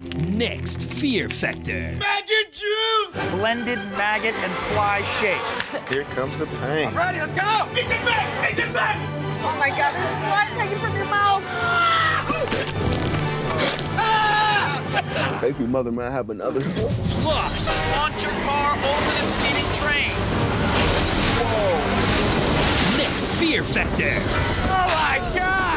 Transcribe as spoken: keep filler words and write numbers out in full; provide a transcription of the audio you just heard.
Next fear factor. Maggot juice! Blended maggot and fly shake. Here comes the pain. I'm ready, let's go! Eat this bag! Eat this bag! Oh my God, there's blood hanging from your mouth. Baby mother might have another. Plus, Launch your car over the speeding train. next fear factor. Oh my God!